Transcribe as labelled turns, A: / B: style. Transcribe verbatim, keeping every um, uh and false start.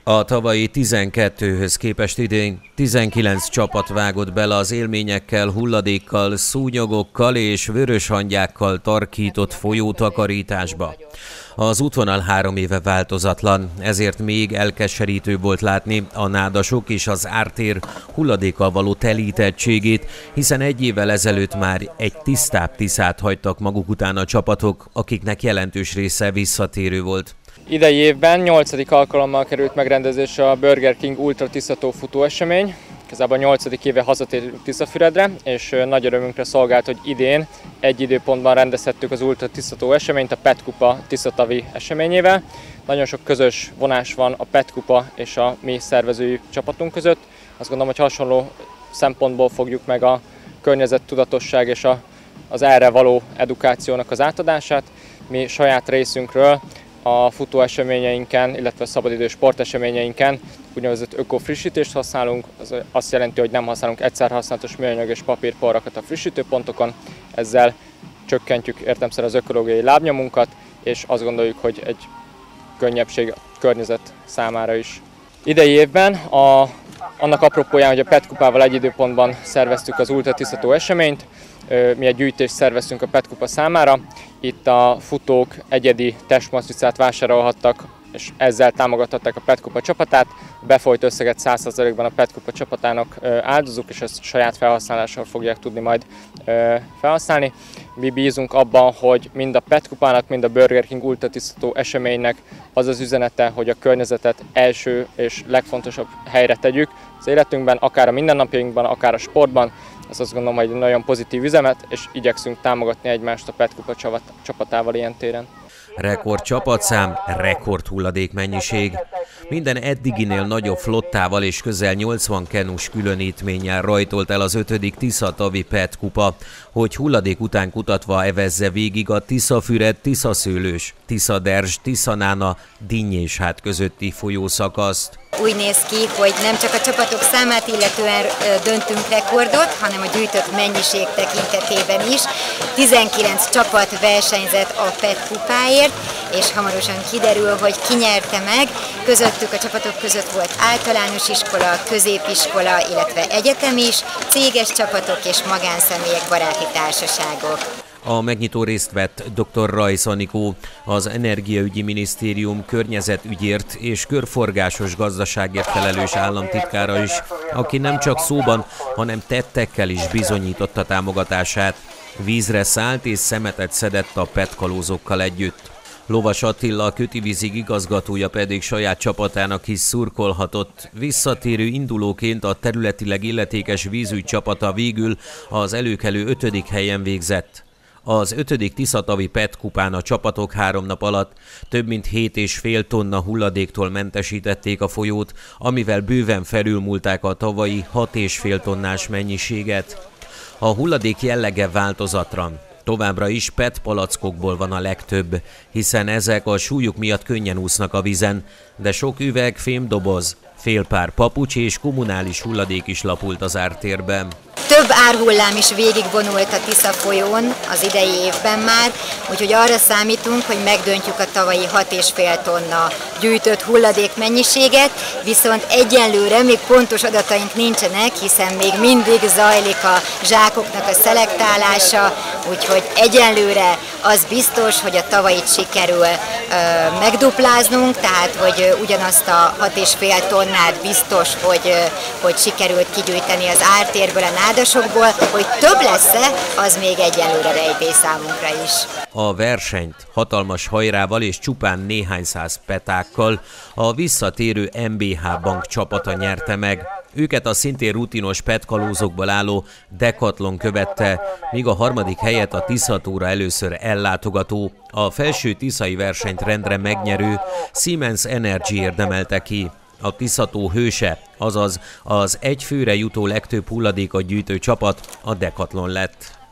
A: A tavalyi tizenkettőhöz képest idén tizenkilenc csapat vágott bele az élményekkel, hulladékkal, szúnyogokkal és vöröshangyákkal tarkított folyótakarításba. Az útvonal három éve változatlan, ezért még elkeserítőbb volt látni a nádasok és az ártér hulladékkal való telítettségét, hiszen egy évvel ezelőtt már egy tisztább Tiszát hagytak maguk után a csapatok, akiknek jelentős része visszatérő volt.
B: Idei évben nyolcadik alkalommal került megrendezésre a Burger King Ultra Tiszató futóesemény. Igazából nyolcadik éve hazatérünk Tiszafüredre, és nagy örömünkre szolgált, hogy idén egy időpontban rendezhettük az Ultra Tiszató eseményt a Pet Kupa Tiszatavi eseményével. Nagyon sok közös vonás van a Pet Kupa és a mi szervezői csapatunk között. Azt gondolom, hogy hasonló szempontból fogjuk meg a környezettudatosság és a, az erre való edukációnak az átadását. Mi saját részünkről a futóeseményeinken, illetve a szabadidős sporteseményeinken úgynevezett öko-frissítést használunk. Az azt jelenti, hogy nem használunk egyszerhasználatos műanyag és papírporrakat a frissítőpontokon. Ezzel csökkentjük értelemszerűen az ökológiai lábnyomunkat, és azt gondoljuk, hogy egy könnyebbség a környezet számára is. Idei évben a, annak apropóján, hogy a Pet Kupával egy időpontban szerveztük az Ultra Tiszató eseményt, mi egy gyűjtést szerveztünk a Pet Kupa számára. Itt a futók egyedi testmatricát vásárolhattak, és ezzel támogathatták a Pet Kupa csapatát. A befolyt összeget száz százalékban a Pet Kupa csapatának áldozunk, és ezt saját felhasználással fogják tudni majd felhasználni. Mi bízunk abban, hogy mind a Pet Kupának, mind a Burger King Ultra Tiszató eseménynek az az üzenete, hogy a környezetet első és legfontosabb helyre tegyük az életünkben, akár a mindennapjainkban, akár a sportban. Ez azt gondolom, hogy egy nagyon pozitív üzenet, és igyekszünk támogatni egymást a Pet Kupa csapatával ilyen téren.
A: Rekord csapatszám, rekord hulladékmennyiség. Minden eddiginél nagyobb flottával és közel nyolcvan kenus különítménnyel rajtolt el az ötödik Tiszatavi Pet Kupa, hogy hulladék után kutatva evezze végig a Tiszafüred, Tiszaszőlős, Tiszaderzs, Tiszanána, Dinnyéshát közötti folyószakaszt.
C: Úgy néz ki, hogy nem csak a csapatok számát illetően döntünk rekordot, hanem a gyűjtött mennyiség tekintetében is. tizenkilenc csapat versenyzett a Pet Kupáért, és hamarosan kiderül, hogy ki nyerte meg. Közöttük a csapatok között volt általános iskola, középiskola, illetve egyetem is, céges csapatok és magánszemélyek, baráti társaságok.
A: A megnyitó részt vett dr. Rajsz Anikó, az Energiaügyi Minisztérium környezetügyért és körforgásos gazdaságért felelős államtitkára is, aki nem csak szóban, hanem tettekkel is bizonyította támogatását. Vízre szállt és szemetet szedett a petkalózokkal együtt. Lovas Attila, a Kötivízig igazgatója pedig saját csapatának is szurkolhatott. Visszatérő indulóként a területileg illetékes vízügy csapata végül az előkelő ötödik helyen végzett. Az ötödik Tiszatavi Pet Kupán a csapatok három nap alatt több mint hét és fél tonna hulladéktól mentesítették a folyót, amivel bőven felülmúlták a tavalyi hat és fél tonnás mennyiséget. A hulladék jellege változatlan. Továbbra is pet palackokból van a legtöbb, hiszen ezek a súlyuk miatt könnyen úsznak a vízen, de sok üveg, fémdoboz, fél pár papucs és kommunális hulladék is lapult az ártérben.
C: Több árhullám is végigvonult a Tisza folyón az idei évben már, úgyhogy arra számítunk, hogy megdöntjük a tavalyi hat és fél tonna gyűjtött hulladék mennyiséget, viszont egyenlőre még pontos adataink nincsenek, hiszen még mindig zajlik a zsákoknak a szelektálása, úgyhogy egyenlőre az biztos, hogy a tavalyit sikerül ö, megdupláznunk, tehát hogy ugyanazt a hat és fél tonnát biztos, hogy, ö, hogy sikerült kigyűjteni az ártérből, a nádasokból, hogy több lesz-e, az még egyelőre rejtély számunkra is.
A: A versenyt hatalmas hajrával és csupán néhány száz petákkal a visszatérő em bé há Bank csapata nyerte meg. Őket a szintén rutinos petkalózokból álló Decathlon követte, míg a harmadik helyet a Tiszatóra először ellátogató, a felső tiszai versenyt rendre megnyerő Siemens Energy érdemelte ki. A Tiszató hőse, azaz az egy főre jutó legtöbb hulladékot gyűjtő csapat a Decathlon lett.